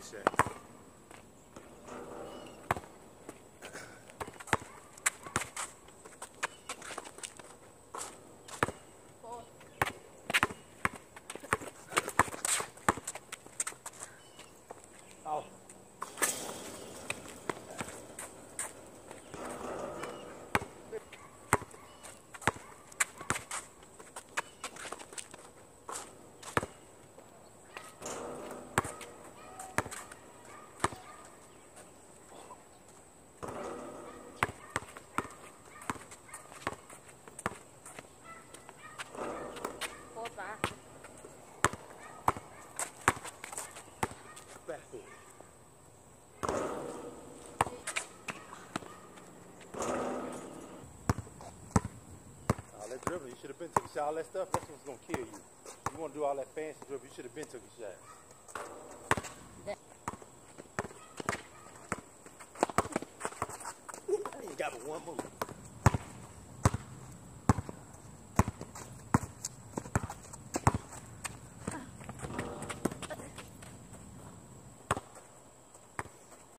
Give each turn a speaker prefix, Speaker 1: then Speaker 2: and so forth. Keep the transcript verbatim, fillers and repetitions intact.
Speaker 1: shot. Oh. Back foot. All that dribbling, you should have been took a shot. All that stuff, that's what's gonna kill you. You wanna do all that fancy dribble, you should have been took a shot. You got but one move.